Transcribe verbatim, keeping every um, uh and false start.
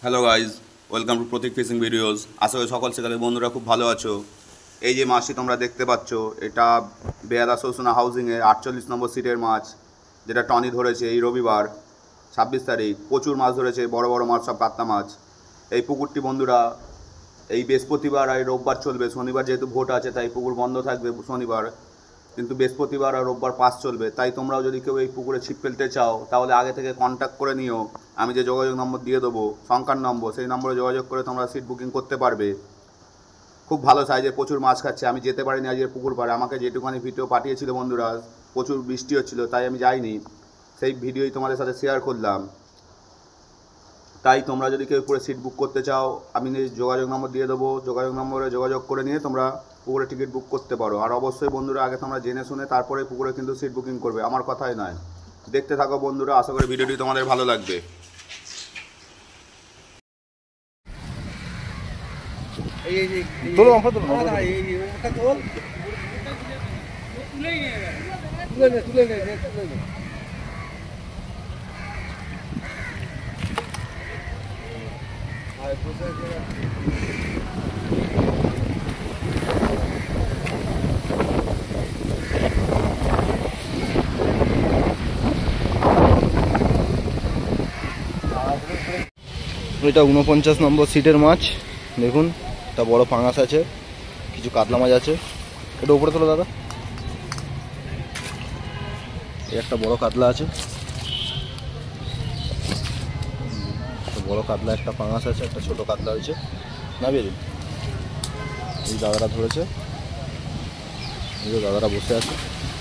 Hello guys, welcome to Prateek fishing videos. আশা করি সকল সেকালে বন্ধুরা খুব ভালো আছো। এই যে মাছটি তোমরা দেখতে পাচ্ছ, এটা বেয়াদা সৌসুনা হাউজিংয়ের আটচল্লিশ নম্বর সিটের মাছ, যেটা টনি ধরেছে এই রবিবার ছাব্বিশ তারিখ। প্রচুর মাছ ধরেছে, বড় বড় মাছ, সব কাতলা মাছ। এই পুকুরটি বন্ধুরা এই বৃহস্পতিবার আর রোববার চলবে। শনিবার যেহেতু ভোট আছে তাই পুকুর বন্ধ থাকবে শনিবার, কিন্তু বৃহস্পতিবার আর রোববার পাস চলবে। তাই তোমরাও যদি কেউ এই পুকুরে ছিপ ফেলতে চাও তাহলে আগে থেকে কন্ট্যাক্ট করে নিও। আমি যে যোগাযোগ নম্বর দিয়ে দেবো, সংখ্যার নম্বর, সেই নম্বরে যোগাযোগ করে তোমরা সিট বুকিং করতে পারবে। খুব ভালো সাইজের, প্রচুর মাছ খাচ্ছে। আমি যেতে পারিনি আজকের পুকুর পাড়ে, আমাকে যেটুখানি ভিডিও পাঠিয়েছিল বন্ধুরা, প্রচুর বৃষ্টি হচ্ছিলো তাই আমি যাইনি। সেই ভিডিওই তোমাদের সাথে শেয়ার করলাম। তাই তোমরা যদি কেউ পুরো সিট বুক করতে চাও, আমি যোগাযোগ নম্বর দিয়ে দেবো, যোগাযোগ নম্বরে যোগাযোগ করে নিয়ে তোমরা পুকুরে টিকিট বুক করতে পারো। আর অবশ্যই বন্ধুরা আগে তোমরা জেনে শুনে তারপরে পুকুরে কিন্তু সিট বুকিং করবে, আমার কথাই নয়। দেখতে থাকো বন্ধুরা, আশা করি ভিডিওটি তোমাদের ভালো লাগবে। এটা উনপঞ্চাশ নম্বর সিটের মাছ। দেখুন, একটা বড় পাঙাশ আছে, কিছু কাতলা মাছ আছে। এটা উপরে তোলো দাদা। এই একটা বড় কাতলা আছে, বড় কাতলা, একটা পাঙাশ আছে, একটা ছোট কাতলা হয়েছে। না বেরিয়ে এই দাদারা ধরেছে, এই যে দাদারা বসে আছে।